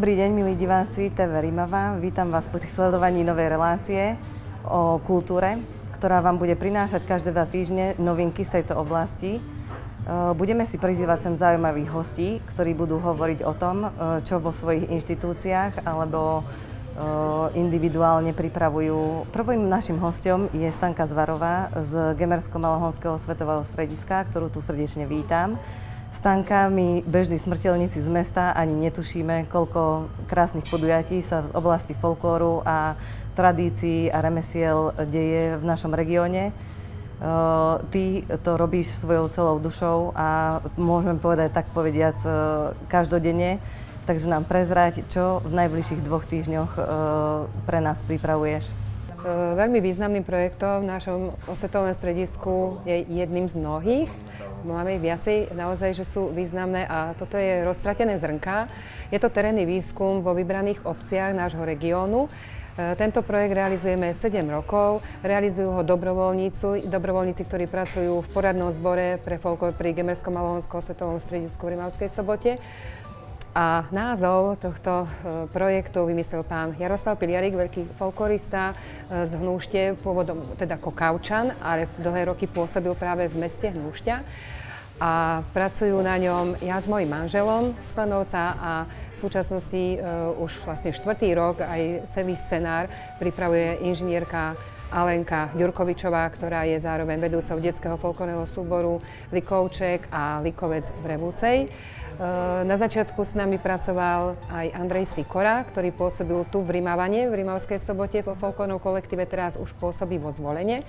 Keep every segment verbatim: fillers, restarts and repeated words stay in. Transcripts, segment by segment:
Dobrý deň, milí diváci té vé Rimava. Vítam vás pri sledovaní novej relácie o kultúre, ktorá vám bude prinášať každé dva týždne novinky z tejto oblasti. Budeme si prizývať sem zaujímavých hostí, ktorí budú hovoriť o tom, čo vo svojich inštitúciách alebo individuálne pripravujú. Prvým našim hostom je Stanka Zvarová z Gemersko-Malohonského svetového strediska, ktorú tu srdečne vítam. Stanka, my bežní smrteľníci z mesta ani netušíme, koľko krásnych podujatí sa v oblasti folklóru a tradícií a remesiel deje v našom regióne. Uh, ty to robíš svojou celou dušou a môžeme povedať tak povediac uh, každodenne. Takže nám prezrať, čo v najbližších dvoch týždňoch uh, pre nás pripravuješ. Uh, veľmi významným projektom v našom osvetovom stredisku je jedným z mnohých. Máme ich viacej, naozaj, že sú významné a toto je Roztratené zrnká. Je to terénny výskum vo vybraných obciach nášho regiónu. Tento projekt realizujeme sedem rokov, realizujú ho dobrovoľníci, dobrovoľníci, ktorí pracujú v poradnom zbore pre folklór pri Gemersko-Malohonskom svetovom stredisku v Rimavskej Sobote. A názov tohto projektu vymyslel pán Jaroslav Piliarik, veľký folklorista z Hnúšte, pôvodom teda Kokavčan, ale dlhé roky pôsobil práve v meste Hnúšťa. A pracujú na ňom ja s mojím manželom z Klanovca a v súčasnosti uh, už vlastne štvrtý rok aj celý scenár pripravuje inžinierka Alenka Ďurkovičová, ktorá je zároveň vedúcou detského folklórneho súboru Likovček a Likovec v Revúcej. Na začiatku s nami pracoval aj Andrej Sikora, ktorý pôsobil tu v Rimavane, v Rimavskej Sobote, vo folklórnom kolektíve, teraz už pôsobí vo Zvolene.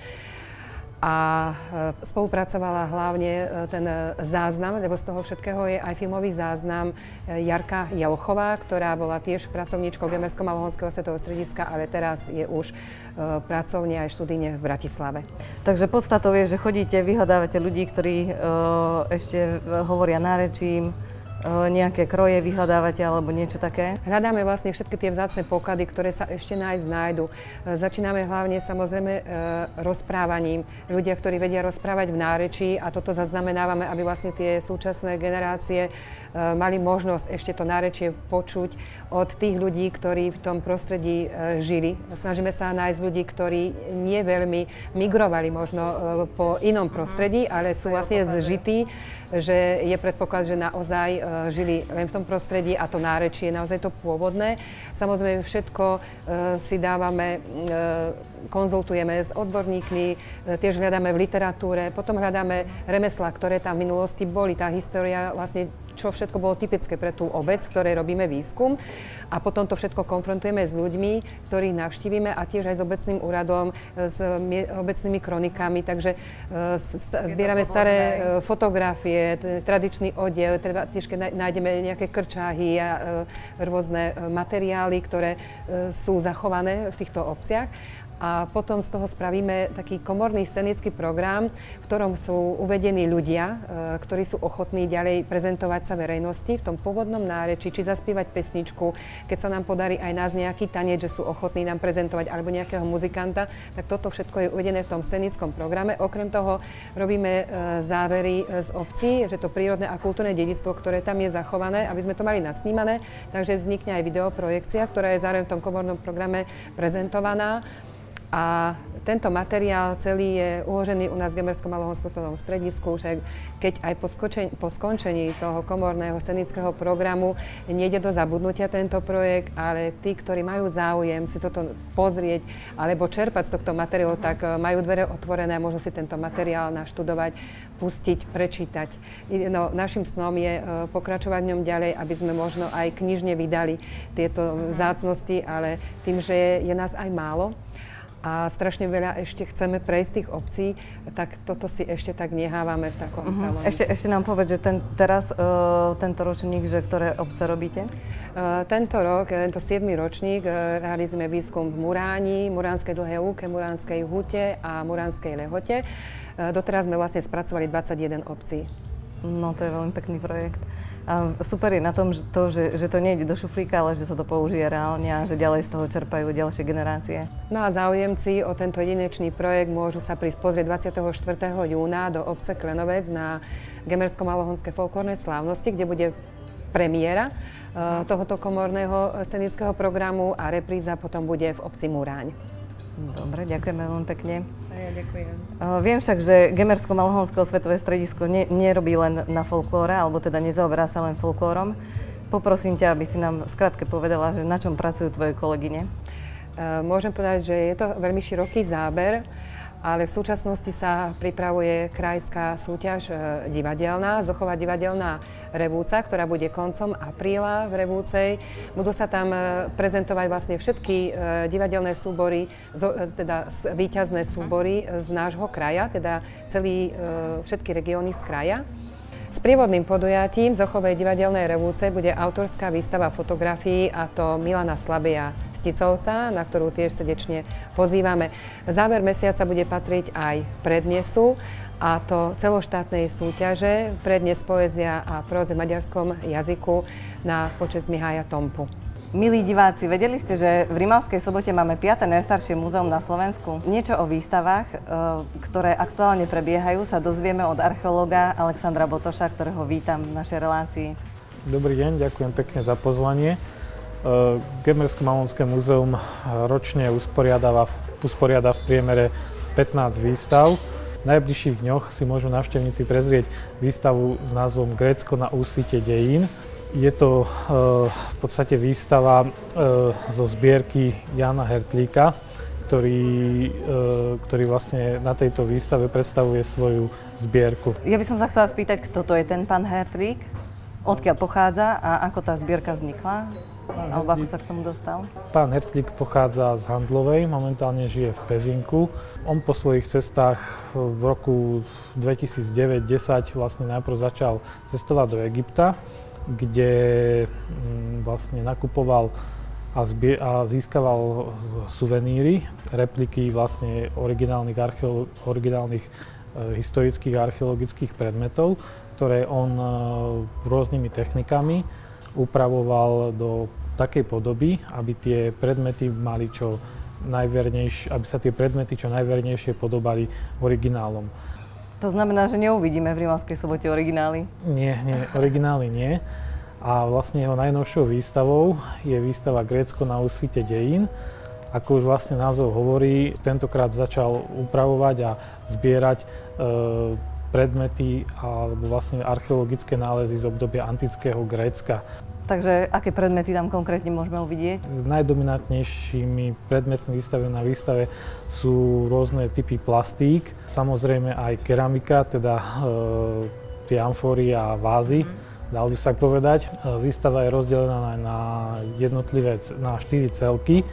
A spolupracovala hlavne ten záznam, lebo z toho všetkého je aj filmový záznam Jarka Jelchová, ktorá bola tiež pracovníčkou Gemersko-Malohonského svetového strediska, ale teraz je už pracovne aj študijne v Bratislave. Takže podstatou je, že chodíte, vyhľadávate ľudí, ktorí ešte hovoria nárečím, nejaké kroje vyhľadávate alebo niečo také? Hľadáme vlastne všetky tie vzácne poklady, ktoré sa ešte nájsť nájdu. Začíname hlavne samozrejme e, rozprávaním. Ľudia, ktorí vedia rozprávať v nárečí a toto zaznamenávame, aby vlastne tie súčasné generácie e, mali možnosť ešte to nárečie počuť od tých ľudí, ktorí v tom prostredí e, žili. Snažíme sa nájsť ľudí, ktorí nie veľmi migrovali možno e, po inom prostredí, ale sú vlastne zžití, že je predpoklad, že naozaj e, žili len v tom prostredí a to nárečie je naozaj to pôvodné. Samozrejme všetko e, si dávame, e, konzultujeme s odborníkmi, e, tiež hľadáme v literatúre, potom hľadáme remeslá, ktoré tam v minulosti boli, tá história vlastne čo všetko bolo typické pre tú obec, v ktorej robíme výskum. A potom to všetko konfrontujeme s ľuďmi, ktorých navštívime a tiež aj s obecným úradom, s obecnými kronikami. Takže zbierame staré fotografie, tradičný odev, teda tiež keď nájdeme nejaké krčáhy a rôzne materiály, ktoré sú zachované v týchto obciach. A potom z toho spravíme taký komorný scenický program, v ktorom sú uvedení ľudia, e, ktorí sú ochotní ďalej prezentovať sa verejnosti v tom pôvodnom nárečí, či zaspievať pesničku, keď sa nám podarí aj nás nejaký tanec, že sú ochotní nám prezentovať, alebo nejakého muzikanta, tak toto všetko je uvedené v tom scenickom programe. Okrem toho robíme e, závery z obcí, že to prírodné a kultúrne dedičstvo, ktoré tam je zachované, aby sme to mali nasnímané, takže vznikne aj videoprojekcia, ktorá je zároveň v tom komornom programe prezentovaná. A tento materiál celý je uložený u nás v Gemersko-Malohonskom svetovom stredisku, že keď aj po, skočení, po skončení toho komorného scenického programu nejde do zabudnutia tento projekt, ale tí, ktorí majú záujem si toto pozrieť alebo čerpať z tohto materiálu, tak majú dvere otvorené a môžu si tento materiál naštudovať, pustiť, prečítať. No, našim snom je pokračovať v ňom ďalej, aby sme možno aj knižne vydali tieto vzácnosti, ale tým, že je nás aj málo, a strašne veľa ešte chceme prejsť tých obcí, tak toto si ešte tak nehávame v takom uh-huh. talóne. Ešte, ešte nám povedz, že ten, teraz, uh, tento ročník, že ktoré obce robíte? Uh, tento rok, tento siedmy ročník, uh, realizujeme výskum v Muráni, Muránskej Dlhej Lúke, Muránskej Hute a Muránskej Lehote. Uh, doteraz sme vlastne spracovali dvadsaťjeden obcí. No, to je veľmi pekný projekt. A super je na tom že to, že, že to nejde do šuflíka, ale že sa to použije reálne a že ďalej z toho čerpajú ďalšie generácie. No a záujemci o tento jedinečný projekt môžu sa prísť pozrieť dvadsiateho štvrtého júna do obce Klenovec na Gemersko-Malohonské folklórne slávnosti, kde bude premiéra tohoto komorného scenického programu a repríza potom bude v obci Múráň. Dobre, ďakujeme veľmi pekne. A ja ďakujem. Uh, viem však, že Gemersko-Malhonsko osvetové stredisko ne, nerobí len na folklóre, alebo teda nezaoberá sa len folklórom. Poprosím ťa, aby si nám skrátke povedala, že na čom pracujú tvoje kolegyne. Uh, môžem povedať, že je to veľmi široký záber, ale v súčasnosti sa pripravuje krajská súťaž uh, divadelná, Zochová divadelná Revúca, ktorá bude koncom apríla v Revúcej. Budú sa tam uh, prezentovať vlastne všetky uh, divadelné súbory, zo, uh, teda víťazné súbory z nášho kraja, teda celý, uh, všetky regióny z kraja. S prievodným podujatím Zochovej divadelnej Revúce bude autorská výstava fotografií, a to Milana Slabia Sticovca, na ktorú tiež srdečne pozývame. Záver mesiaca bude patriť aj prednesu, a to celoštátnej súťaže Prednes poézia a próza v maďarskom jazyku na počesť Mihája Tompu. Milí diváci, vedeli ste, že v Rimavskej Sobote máme piate najstaršie múzeum na Slovensku? Niečo o výstavách, ktoré aktuálne prebiehajú, sa dozvieme od archeológa Alexandra Botoša, ktorého vítam v našej relácii. Dobrý deň, ďakujem pekne za pozvanie. Gemersko-Malhonské múzeum ročne usporiadáva, usporiada v priemere pätnásť výstav. V najbližších dňoch si môžu návštevníci prezrieť výstavu s názvom Grécko na úsvite dejín. Je to v podstate výstava zo zbierky Jána Hertlíka, ktorý, ktorý vlastne na tejto výstave predstavuje svoju zbierku. Ja by som sa chcela spýtať, kto to je ten pán Hertlík? Odkiaľ pochádza a ako tá zbierka vznikla? Alebo ako sa k tomu dostal? Pán Hertlík pochádza z Handlovej, momentálne žije v Pezinku. On po svojich cestách v roku dvetisícdeväť desať vlastne najprv začal cestovať do Egypta, kde vlastne nakupoval a, zbie- a získaval suveníry, repliky vlastne originálnych, archeolo- originálnych e, historických a archeologických predmetov, ktoré on e, rôznymi technikami upravoval do takej podoby, aby tie predmety mali čo najvernejšie, aby sa tie predmety čo najvernejšie podobali originálom. To znamená, že neuvidíme v Rimavskej Sobote originály? Nie, nie, originály nie. A vlastne jeho najnovšou výstavou je výstava Grécko na úsvite dejín. Ako už vlastne názov hovorí, tentokrát začal upravovať a zbierať e, predmety alebo vlastne archeologické nálezy z obdobia antického Grécka. Takže aké predmety tam konkrétne môžeme uvidieť? Najdominantnejšími predmetmi výstave na výstave sú rôzne typy plastík, samozrejme aj keramika, teda e, tie amfóry a vázy, mm. dal by sa povedať. E, výstava je rozdelená na jednotlivé, na štyri celky. E,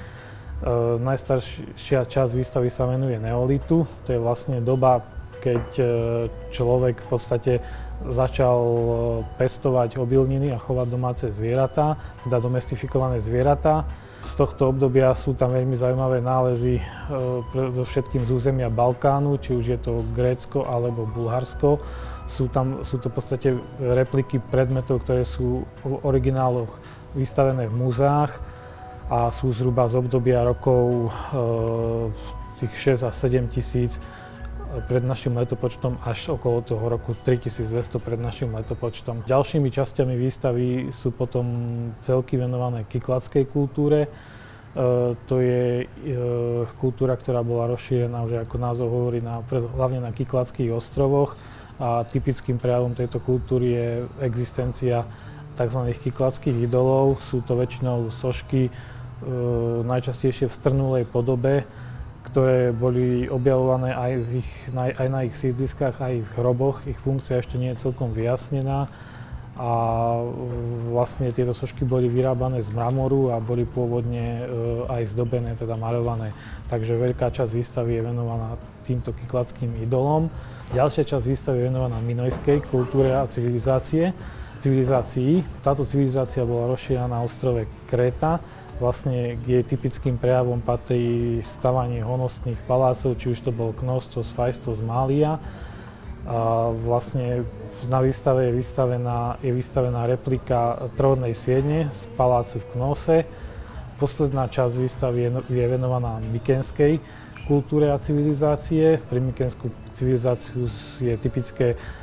najstaršia časť výstavy sa venuje neolitu, to je vlastne doba, keď človek v podstate začal pestovať obilniny a chovať domáce zvieratá, teda domestifikované zvieratá. Z tohto obdobia sú tam veľmi zaujímavé nálezy so všetkým z územia Balkánu, či už je to Grécko alebo Bulharsko. Sú tam, sú to v podstate repliky predmetov, ktoré sú v origináloch vystavené v múzeách a sú zhruba z obdobia rokov tých šesť a sedem tisíc pred našim letopočtom až okolo toho roku tritisícdvesto pred našim letopočtom. Ďalšími časťami výstavy sú potom celky venované kykladskej kultúre. E, to je e, kultúra, ktorá bola rozšírená, už ako názov hovorí, na, hlavne na Kykladských ostrovoch. A typickým prejavom tejto kultúry je existencia tzv. Kykladských idolov. Sú to väčšinou sošky, e, najčastejšie v strnulej podobe, ktoré boli objavované aj, v ich, aj na ich sídliskách, aj v hroboch. Ich funkcia ešte nie je celkom vyjasnená a vlastne tieto sošky boli vyrábané z mramoru a boli pôvodne aj zdobené, teda maľované. Takže veľká časť výstavy je venovaná týmto kykladským idolom. Ďalšia časť výstavy je venovaná minojskej kultúre a civilizácie. civilizácii. Táto civilizácia bola rozšírená na ostrove Kréta. Vlastne k jej typickým prejavom patrí stavanie honosných palácov, či už to bol Knossos, Phaistos, Mália. A vlastne na výstave je vystavená, je vystavená replika trónnej siene z palácu v Knose. Posledná časť výstavy je, je venovaná mykenskej kultúre a civilizácie. Pre mykenskú civilizáciu je typické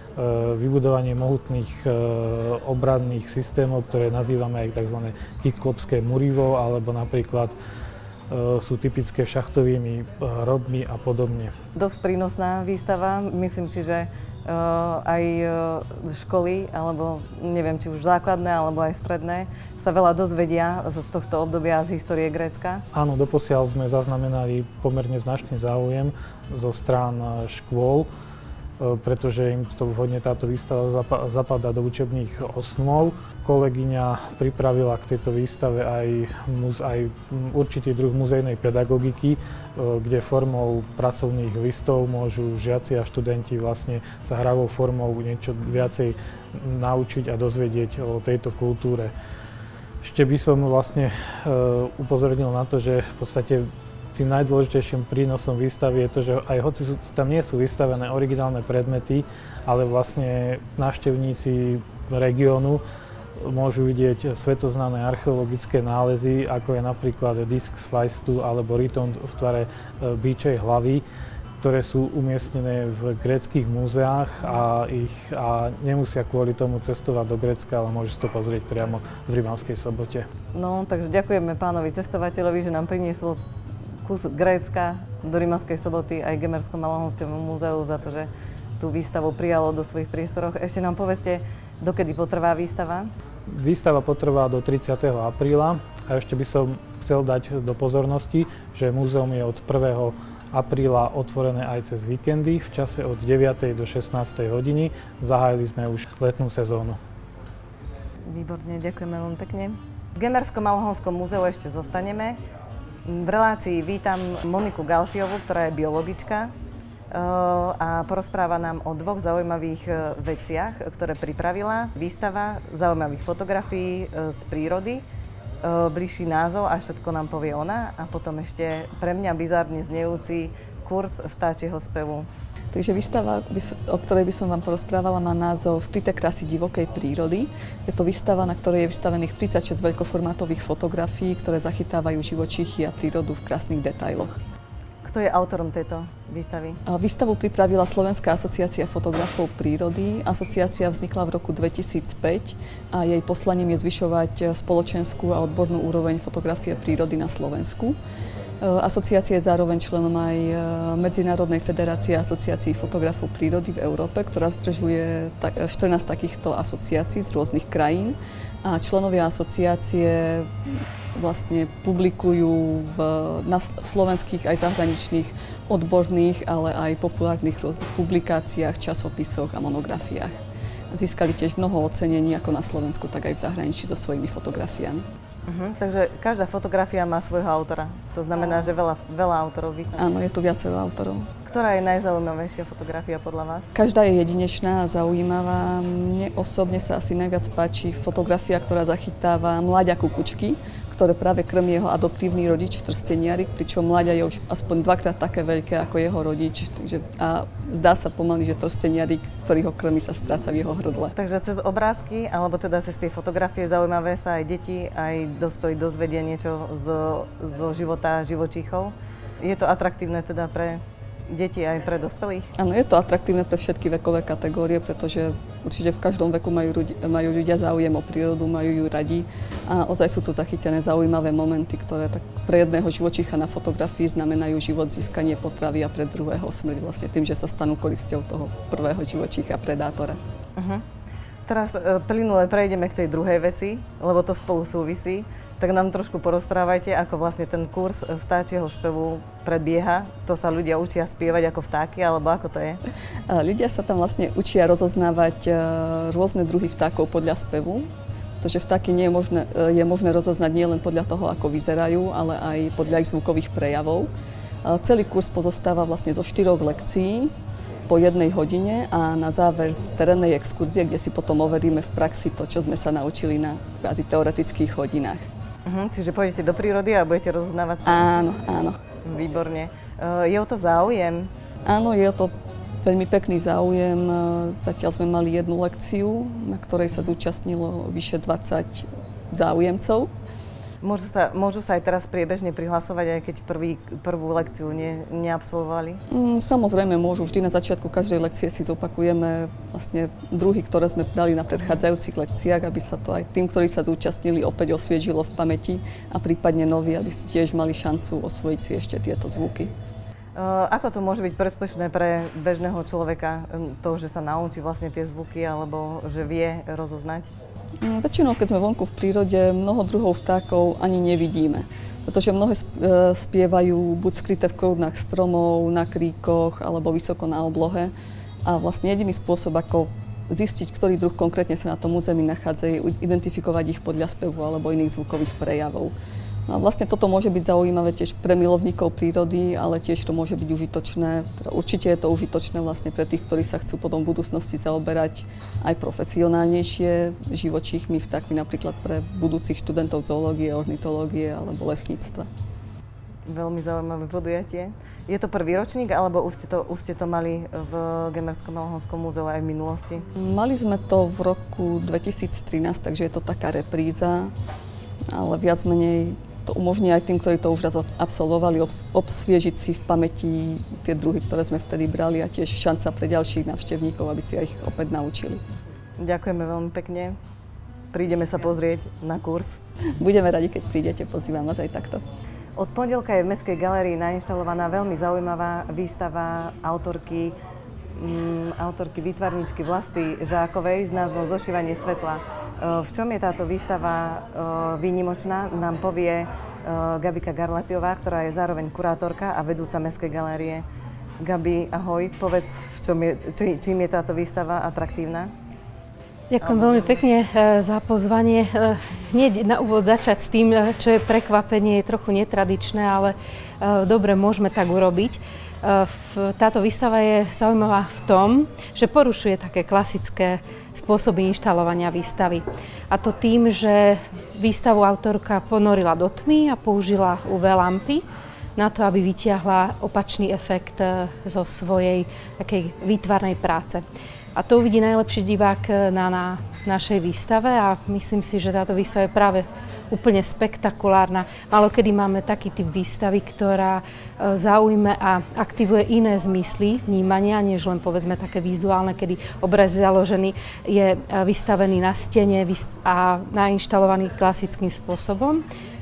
vybudovanie mohutných obranných systémov, ktoré nazývame aj tzv. Kyklopské murivo, alebo napríklad sú typické šachtovými hrobmi a podobne. Dosť prínosná výstava. Myslím si, že aj školy, alebo neviem, či už základné, alebo aj stredné, sa veľa dozvedia z tohto obdobia z histórie Grécka. Áno, doposiaľ sme zaznamenali pomerne značný záujem zo strán škôl, pretože im to vhodne táto výstava zapadá do učebných osnov. Kolegyňa pripravila k tejto výstave aj, aj určitý druh muzejnej pedagogiky, kde formou pracovných listov môžu žiaci a študenti vlastne sa hravou formou niečo viacej naučiť a dozvedieť o tejto kultúre. Ešte by som vlastne upozornil na to, že v podstate tým najdôležitejším prínosom výstavy je to, že aj hoci sú, tam nie sú vystavené originálne predmety, ale vlastne návštevníci regiónu môžu vidieť svetoznáme archeologické nálezy, ako je napríklad disk z Fajstu alebo rytond v tvare bičej hlavy, ktoré sú umiestnené v gréckych múzeách a, ich, a nemusia kvôli tomu cestovať do Grécka, ale môžu si to pozrieť priamo v Rimavskej Sobote. No, takže ďakujeme pánovi cestovateľovi, že nám priniesol kus Grécka do Rimavskej Soboty aj Gemerskom Malahonskému múzeu za to, že tú výstavu prijalo do svojich priestoroch. Ešte nám povedzte, dokedy potrvá výstava? Výstava potrvá do tridsiateho apríla a ešte by som chcel dať do pozornosti, že múzeum je od prvého apríla otvorené aj cez víkendy v čase od deviatej do šestnástej hodiny. Zahájili sme už letnú sezónu. Výborne, ďakujeme veľmi pekne. V Gemerskom Malahonskom múzeu ešte zostaneme. V relácii vítam Moniku Galfiovú, ktorá je biologička a porozpráva nám o dvoch zaujímavých veciach, ktoré pripravila. Výstava zaujímavých fotografií z prírody, bližší názov a všetko nám povie ona. A potom ešte pre mňa bizárne znejúci kurz vtáčieho spevu. Takže výstava, o ktorej by som vám porozprávala, má názov Skryté krásy divokej prírody. Je to výstava, na ktorej je vystavených tridsaťšesť veľkoformátových fotografií, ktoré zachytávajú živočíchy a prírodu v krásnych detailoch. Kto je autorom tejto výstavy? Výstavu pripravila Slovenská asociácia fotografov prírody. Asociácia vznikla v roku dvetisícpäť a jej poslaním je zvyšovať spoločenskú a odbornú úroveň fotografie prírody na Slovensku. Asociácia je zároveň členom aj Medzinárodnej federácie asociácií fotografov prírody v Európe, ktorá združuje štrnásť takýchto asociácií z rôznych krajín. A členovia asociácie vlastne publikujú v, na, v slovenských aj zahraničných odborných, ale aj populárnych rôznych publikáciách, časopisoch a monografiách. Získali tiež mnoho ocenení ako na Slovensku, tak aj v zahraničí so svojimi fotografiami. Uh-huh, takže každá fotografia má svojho autora. To znamená, že veľa, veľa autorov výstav. Áno, je tu viacero autorov. Ktorá je najzaujímavejšia fotografia podľa vás? Každá je jedinečná a zaujímavá. Mne osobne sa asi najviac páči fotografia, ktorá zachytáva mláďa kukučky, ktoré práve krmí jeho adoptívny rodič trsteniarik, pričom mláďa je už aspoň dvakrát také veľké ako jeho rodič. Takže, a zdá sa pomaly, že trsteniarik, ktorý ho krmí, sa stráca v jeho hrdle. Takže cez obrázky, alebo teda cez tie fotografie zaujímavé sa aj deti, aj dospelí dozvedia niečo zo, zo života živočíchov. Je to atraktívne teda pre deti aj pre dospelých? Áno, je to atraktívne pre všetky vekové kategórie, pretože určite v každom veku majú, ľudia, majú ľudia záujem o prírodu, majú ju radi a ozaj sú tu zachytené zaujímavé momenty, ktoré tak pre jedného živočícha na fotografii znamenajú život, získanie potravy a pre druhého smrť vlastne tým, že sa stanú korisťou toho prvého živočícha, predátora. Uh-huh. Teraz e, plynule prejdeme k tej druhej veci, lebo to spolu súvisí. Tak nám trošku porozprávajte, ako vlastne ten kurz vtáčieho spevu prebieha. To sa ľudia učia spievať ako vtáky, alebo ako to je? Ľudia sa tam vlastne učia rozoznávať rôzne druhy vtákov podľa spevu. Pretože vtáky nie je možné, je možné rozoznať nielen podľa toho, ako vyzerajú, ale aj podľa ich zvukových prejavov. Celý kurz pozostáva vlastne zo štyroch lekcií po jednej hodine a na záver z terénnej exkurzie, kde si potom overíme v praxi to, čo sme sa naučili na kvázi teoretických hodinách. Uh-huh, čiže pôjdete do prírody a budete rozoznávať? Áno, áno. Výborne. Uh, je o to záujem? Áno, je o to veľmi pekný záujem. Zatiaľ sme mali jednu lekciu, na ktorej sa zúčastnilo vyše dvadsať záujemcov. Môžu sa, môžu sa aj teraz priebežne prihlasovať, aj keď prvý, prvú lekciu ne, neabsolvovali? Mm, samozrejme môžu. Vždy na začiatku každej lekcie si zopakujeme vlastne druhy, ktoré sme dali na predchádzajúcich lekciách, aby sa to aj tým, ktorí sa zúčastnili, opäť osviežilo v pamäti a prípadne noví, aby si tiež mali šancu osvojiť si ešte tieto zvuky. Uh, ako to môže byť prospešné pre bežného človeka, to, že sa naučí vlastne tie zvuky, alebo že vie rozoznať? Väčšinou, keď sme vonku v prírode, mnoho druhov vtákov ani nevidíme, pretože mnohé spievajú buď skryté v korunách stromov, na kríkoch alebo vysoko na oblohe. A vlastne jediný spôsob, ako zistiť, ktorý druh konkrétne sa na tom území nachádza, je identifikovať ich podľa spevu alebo iných zvukových prejavov. No a vlastne toto môže byť zaujímavé tiež pre milovníkov prírody, ale tiež to môže byť užitočné. Teda určite je to užitočné vlastne pre tých, ktorí sa chcú potom v budúcnosti zaoberať aj profesionálnejšie živočíchmi, vtákmi, napríklad pre budúcich študentov zoológie, ornitológie alebo lesníctva. Veľmi zaujímavé podujatie. Je to prvý ročník, alebo už ste to, už ste to mali v Gemerskom Malhonskom múzeu aj v minulosti? Mali sme to v roku dvetisíctrinásť, takže je to taká repríza, ale viac menej to umožní aj tým, ktorí to už raz absolvovali, obs- obsviežiť si v pamäti tie druhy, ktoré sme vtedy brali, a tiež šanca pre ďalších návštevníkov, aby si ich opäť naučili. Ďakujeme veľmi pekne. Prídeme sa pozrieť na kurz. Budeme radi, keď prídete, pozývam vás aj takto. Od pondelka je v Mestskej galérii nainštalovaná veľmi zaujímavá výstava autorky, mm, autorky výtvarničky Vlasty Žákovej s názvom Zošívanie svetla. V čom je táto výstava výnimočná, nám povie Gabika Garlatiová, ktorá je zároveň kurátorka a vedúca Mestskej galérie. Gabi, ahoj, povedz, v čom je, čím je táto výstava atraktívna? Ďakujem veľmi pekne za pozvanie. Hneď na úvod začať s tým, čo je prekvapenie, je trochu netradičné, ale dobre, môžeme tak urobiť. Táto výstava je zaujímavá v tom, že porušuje také klasické spôsoby inštalovania výstavy. A to tým, že výstavu autorka ponorila do tmy a použila ú vé lampy na to, aby vytiahla opačný efekt zo svojej takej výtvarnej práce. A to uvidí najlepší divák na, na našej výstave a myslím si, že táto výstava je práve úplne spektakulárna. Malokedy máme taký typ výstavy, ktorá zaujme a aktivuje iné zmysly vnímania, než len povedzme také vizuálne, kedy obraz založený je vystavený na stene a nainštalovaný klasickým spôsobom.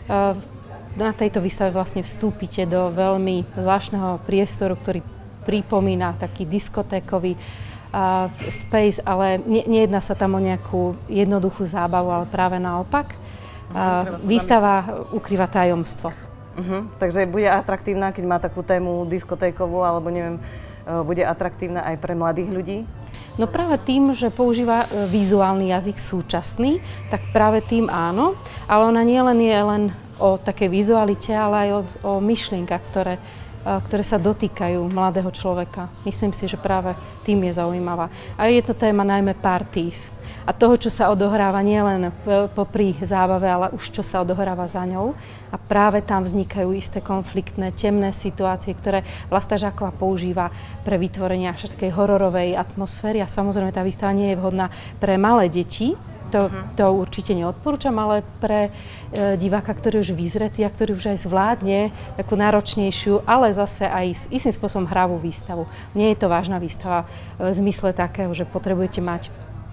Na tejto výstave vlastne vstúpite do veľmi zvláštneho priestoru, ktorý pripomína taký diskotékový uh, space, ale ne, nejedná sa tam o nejakú jednoduchú zábavu, ale práve naopak. Uh, výstava ukrýva tajomstvo. Uh-huh. Takže bude atraktívna, keď má takú tému diskotékovú, alebo neviem, uh, bude atraktívna aj pre mladých ľudí? No práve tým, že používa vizuálny jazyk súčasný, tak práve tým áno, ale ona nie len je len o takej vizualite, ale aj o, o myšlienkach, ktoré, ktoré sa dotýkajú mladého človeka. Myslím si, že práve tým je zaujímavá. A je to téma najmä parties. A toho, čo sa odohráva nielen popri zábave, ale už čo sa odohráva za ňou. A práve tam vznikajú isté konfliktné, temné situácie, ktoré Vlasta Žáková používa pre vytvorenie až takej hororovej atmosféry. A samozrejme, tá výstava nie je vhodná pre malé deti. To, to určite neodporúčam, ale pre e, diváka, ktorý už vyzretý a ktorý už aj zvládne takú náročnejšiu, ale zase aj s istým spôsobom hravú výstavu. Nie je to vážna výstava v zmysle takého, že potrebujete mať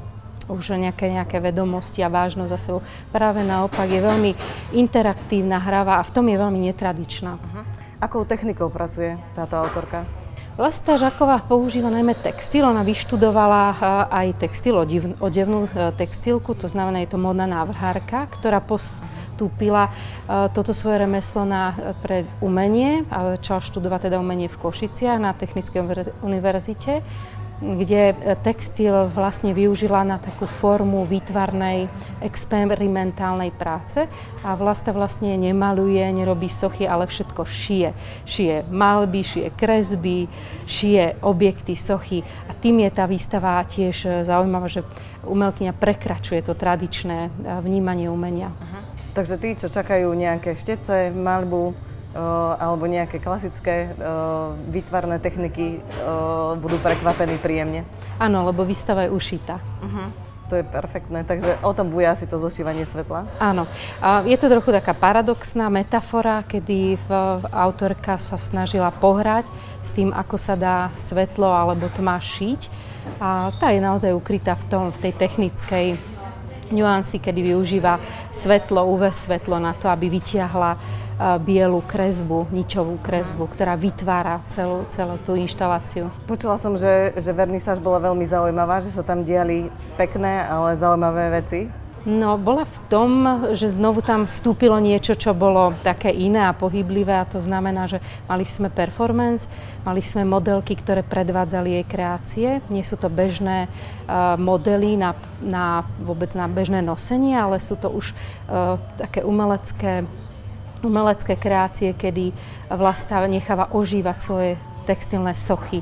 už nejaké, nejaké vedomosti a vážnosť za sebou. Práve naopak je veľmi interaktívna, hravá a v tom je veľmi netradičná. Uh-huh. Akou technikou pracuje táto autorka? Vlasta Žáková používa najmä textil. Ona vyštudovala aj textil, odevnú textilku, to znamená, je to módna návrhárka, ktorá postúpila toto svoje remeslo na, pre umenie a začala študovať teda umenie v Košiciach na Technickej univerzite, kde textil vlastne využila na takú formu výtvarnej, experimentálnej práce. A Vlasta vlastne nemaluje, nerobí sochy, ale všetko šije. Šije malby, šije kresby, šije objekty, sochy. A tým je tá výstava tiež zaujímavá, že umelkyňa prekračuje to tradičné vnímanie umenia. Aha. Takže tí, čo čakajú nejaké štece, maľbu, Uh, alebo nejaké klasické uh, výtvarné techniky uh, budú prekvapení príjemne. Áno, lebo výstava je ušitá. Uh-huh. To je perfektné, takže o tom bude asi to zošívanie svetla. Áno. A je to trochu taká paradoxná metafora, kedy v, autorka sa snažila pohrať s tým, ako sa dá svetlo alebo tma šiť. A tá je naozaj ukrytá v tom, v tej technickej nuanci, kedy využíva svetlo, ú vé svetlo na to, aby vytiahla bielu kresbu, ničovú kresbu, ktorá vytvára celú, celú tú inštaláciu. Počula som, že, že vernisáž bola veľmi zaujímavá, že sa tam diali pekné, ale zaujímavé veci. No, bola v tom, že znovu tam vstúpilo niečo, čo bolo také iné a pohyblivé, a to znamená, že mali sme performance, mali sme modelky, ktoré predvádzali jej kreácie. Nie sú to bežné uh, modely na, na, vôbec na bežné nosenie, ale sú to už uh, také umelecké umelecké kreácie, kedy Vlasta necháva ožívať svoje textilné sochy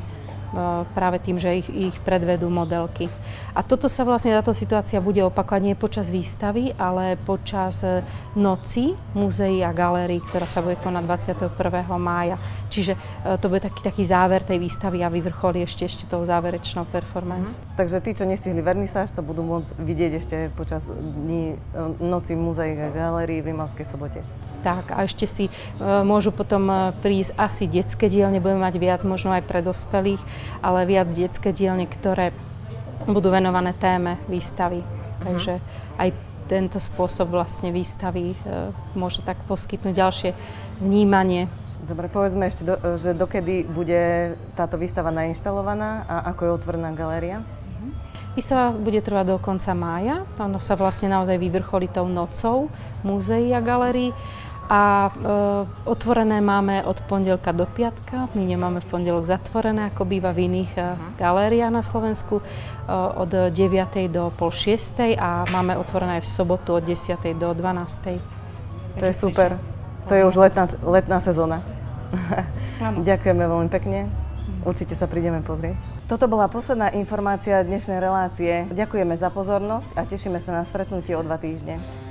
práve tým, že ich, ich predvedú modelky. A toto sa vlastne, táto situácia bude opakovať nie počas výstavy, ale počas noci múzeí a galérií, ktorá sa bude konať dvadsiateho prvého mája. Čiže to bude taký, taký záver tej výstavy a vyvrcholí ešte, ešte tou záverečnou performance. Mhm. Takže tí, čo nestihli vernisáž, to budú môcť vidieť ešte počas dní noci múzeí a galérií v Rimavskej Sobote. Tak, a ešte si e, môžu potom prísť asi detské dielne, budeme mať viac možno aj pre dospelých, ale viac detské dielne, ktoré budú venované téme výstavy. Uh-huh. Takže aj tento spôsob vlastne výstavy e, môže tak poskytnúť ďalšie vnímanie. Dobre, povedzme ešte, do, že dokedy bude táto výstava nainštalovaná a ako je otvorená galéria? Výstava bude trvať do konca mája. Ono sa vlastne naozaj vyvrcholí tou nocou múzeí a galérií. A e, otvorené máme od pondelka do piatka. My nemáme v pondelok zatvorené, ako býva v iných e, galériách na Slovensku, e, od deviatej do pol šiestej a máme otvorené aj v sobotu od desiatej do dvanástej. To je super. To je už letná, letná sezóna. Ďakujeme veľmi pekne. Určite sa prídeme pozrieť. Toto bola posledná informácia dnešnej relácie. Ďakujeme za pozornosť a tešíme sa na stretnutie o dva týždne.